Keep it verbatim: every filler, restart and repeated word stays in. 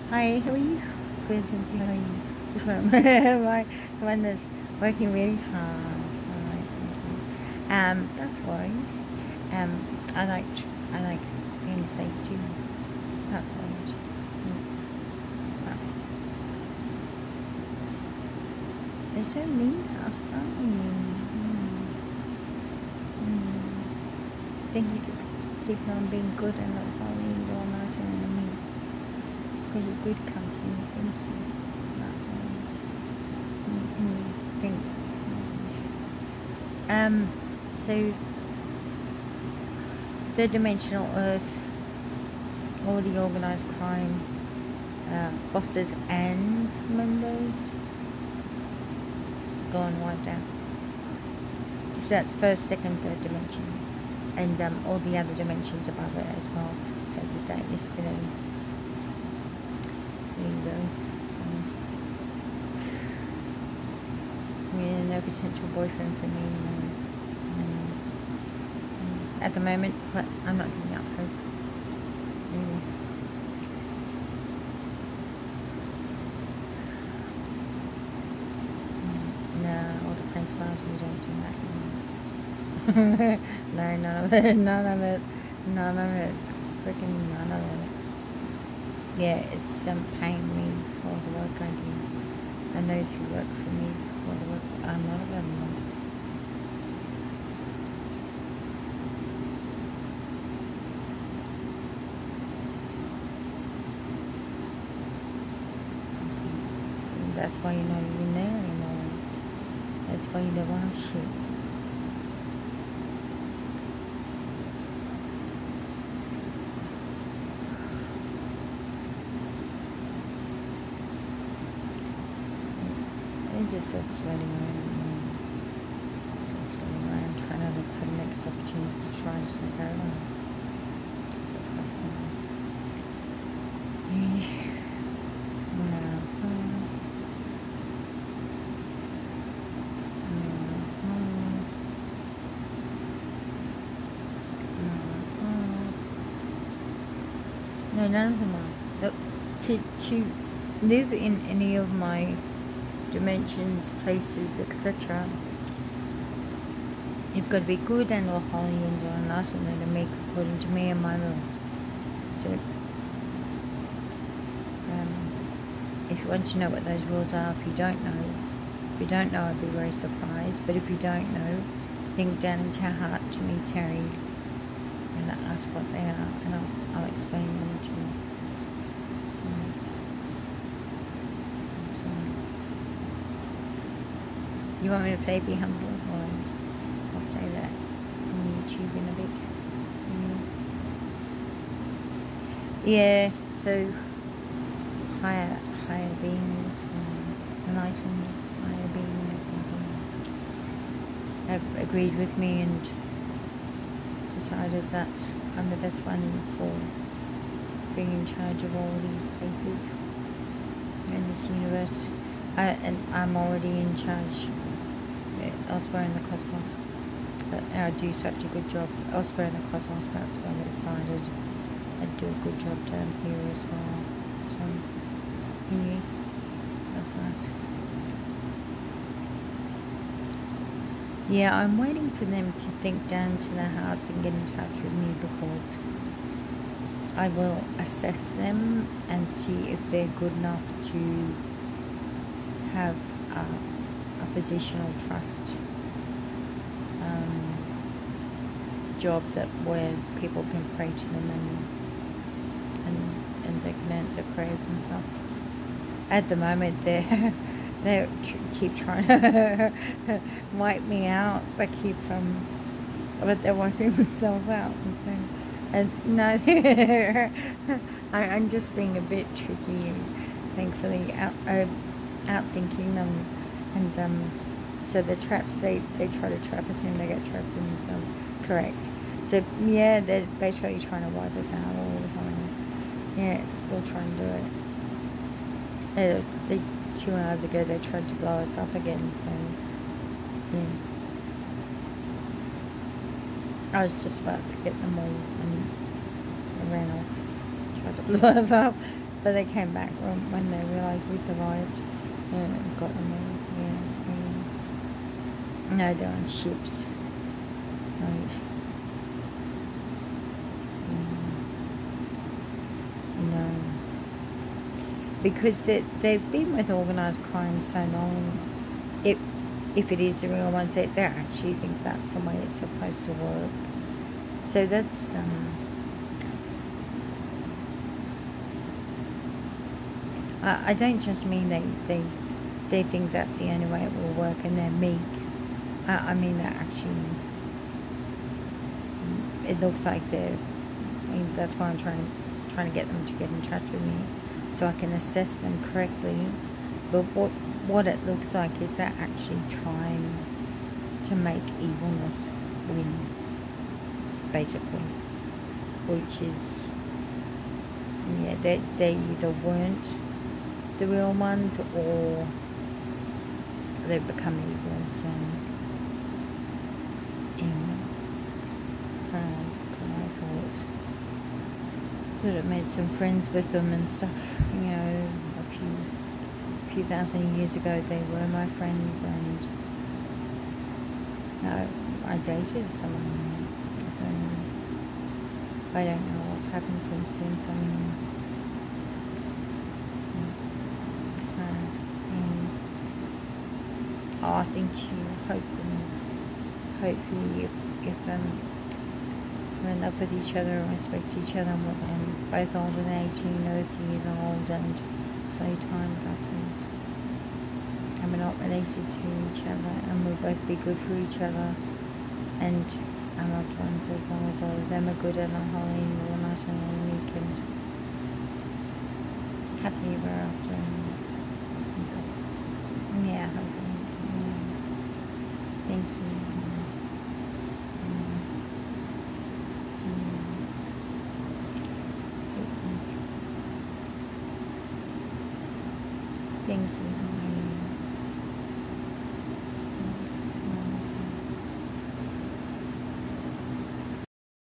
Hi, how are you? Good, thank you. How are you? Which one? My the one that's working really hard. Alright, thank you. Um, that's worries. Um, I like I like being safe too. Not worries. They're so mean to us, aren't they? Mm. Mm. Thank you for keeping on being good and not following your nicer than me. Because you're good company, thank you. Thank you. Um, so the dimensional earth, all the organised crime, uh, bosses and members, gone wiped out. So that's first, second, third dimension, and um, all the other dimensions above it as well. So I did that yesterday. There you go. Yeah, no potential boyfriend for me, no. Mm. At the moment, but I'm not giving up hope. Really. Mm. No, all the principals rejecting that. No, none of it, none of it, none of it, freaking none of it. Yeah, it's um, paying me for the work I do, and those who work for me for the work. I'm not a government. That's why you're not even there anymore. That's why you don't want to shit. They're just sort of floating around. Just sort of floating around, trying to look for the next opportunity to try to go around. Disgusting. Yeah. No, so. No, none of them are. Look, to, to live in any of my dimensions, places, et cetera, you've got to be good and or holy and enlightened to make according to me and my rules. So, um, if you want to know what those rules are, if you don't know, if you don't know, I'd be very surprised. But if you don't know, think down into your heart to me, Terry, and ask what they are, and I'll, I'll explain them to you. Right. So, you want me to play Be Humble? Or I'll play that from YouTube in a bit. Mm. Yeah, so higher, higher beings, um, enlightened higher beings, have agreed with me and decided that I'm the best one for being in charge of all these places in this universe. I, and I'm already in charge elsewhere in the cosmos, but I do such a good job elsewhere in the cosmos. That's when I decided I'd do a good job down here as well. So anyway, that's nice. Yeah, I'm waiting for them to think down to their hearts and get in touch with me, because I will assess them and see if they're good enough to have a, a positional trust um, job that where people can pray to them and and and they can answer prayers and stuff. At the moment, they're they tr keep trying to wipe me out. They keep um, but they're wiping themselves out and stuff. And no, I, I'm just being a bit tricky, thankfully, out, uh, out thinking them, and um, so the traps they, they try to trap us in, they get trapped in themselves. Correct. So yeah, they're basically trying to wipe us out all the time. Yeah, it's still trying to do it. Uh, they, two hours ago they tried to blow us up again. So yeah. I was just about to get them all and I ran off, tried to blow us up, But they came back when, when they realised we survived. Yeah, got them all. Yeah, yeah. No, they're on ships. Right. Mm. No. Because they, they've been with organised crime so long, it, if it is the real ones, they, they actually think that's the way it's supposed to work. So that's... Um, I, I don't just mean they, they, they think that's the only way it will work and they're meek. I, I mean that actually... It looks like they're... I mean, that's why I'm trying, trying to get them to get in touch with me, so I can assess them correctly. But what what it looks like is they're actually trying to make evilness win, basically. Which is, yeah, they, they either weren't the real ones or they've become evil. So, anyway, sad, because I thought sort of made some friends with them and stuff, you know, a few, few thousand years ago they were my friends, and no, I dated some of them, so I don't know what's happened to them since. I mean, sad. And, oh, thank you. Hopefully, hopefully if, if um, we're in love with each other and respect each other, and we're um, both older than eighteen, earth years old, and so time passes, and we're not related to each other, and we'll both be good for each other, and our loved ones, as long as all of them are good and are holy and will not and meek and happily ever after and stuff. Yeah, hopefully. Yeah. Thank you. Thank you.